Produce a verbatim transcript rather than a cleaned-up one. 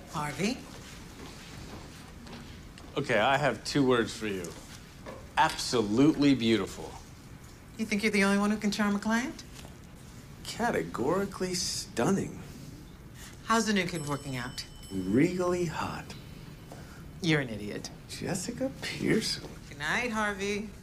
Harvey? Okay, I have two words for you. Absolutely beautiful. You think you're the only one who can charm a client? Categorically stunning. How's the new kid working out? Regally hot. You're an idiot. Jessica Pearson. Good night, Harvey.